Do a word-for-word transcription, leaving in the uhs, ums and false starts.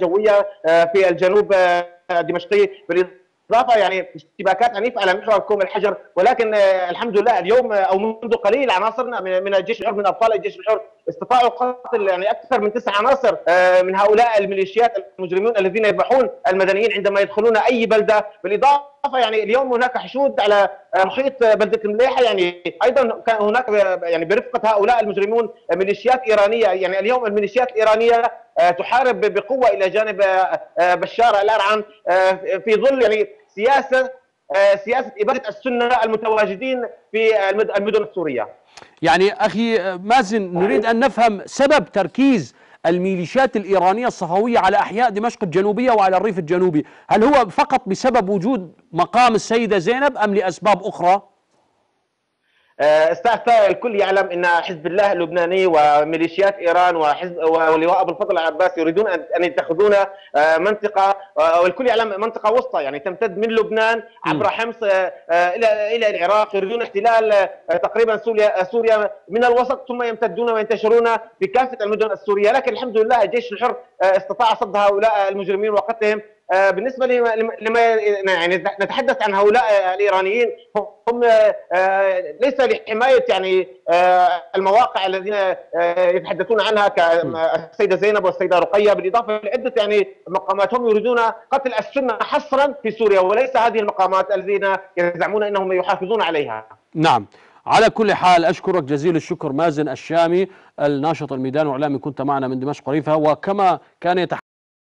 الجويه في الجنوب الدمشقي، بالاضافه يعني اشتباكات عنيفه على محور كوم الحجر. ولكن الحمد لله اليوم او منذ قليل عناصرنا من الجيش الحر، من ابطال الجيش الحر، استطاعوا قتل يعني اكثر من تسع عناصر من هؤلاء الميليشيات المجرمون الذين يذبحون المدنيين عندما يدخلون اي بلده. بالاضافه يعني اليوم هناك حشود على محيط بلده المليحه، يعني ايضا كان هناك يعني برفقه هؤلاء المجرمون ميليشيات ايرانيه. يعني اليوم الميليشيات الايرانيه تحارب بقوه الى جانب بشار الارعم في ظل يعني سياسه سياسه اباده السنه المتواجدين في المدن السوريه. يعني اخي مازن، نريد ان نفهم سبب تركيز الميليشيات الإيرانية الصهوية على أحياء دمشق الجنوبية وعلى الريف الجنوبي، هل هو فقط بسبب وجود مقام السيدة زينب أم لأسباب أخرى؟ استاذ الكل يعلم ان حزب الله اللبناني وميليشيات ايران وحزب ولواء ابو الفضل العباس يريدون ان يتخذون منطقه، والكل يعلم منطقه وسطى يعني تمتد من لبنان عبر حمص الى الى العراق. يريدون احتلال تقريبا سوريا سوريا من الوسط، ثم يمتدون وينتشرون بكافه المدن السوريه. لكن الحمد لله الجيش الحر استطاع صد هؤلاء المجرمين وقتلهم. بالنسبه لما يعني نتحدث عن هؤلاء الايرانيين، هم ليس لحمايه يعني المواقع الذين يتحدثون عنها كالسيده زينب والسيده رقيه، بالاضافه لعده يعني مقامات. هم يريدون قتل السنه حصرا في سوريا، وليس هذه المقامات الذين يزعمون انهم يحافظون عليها. نعم، على كل حال أشكرك جزيل الشكر مازن الشامي، الناشط الميداني والإعلامي، كنت معنا من دمشق وريفها. وكما كان يتحدث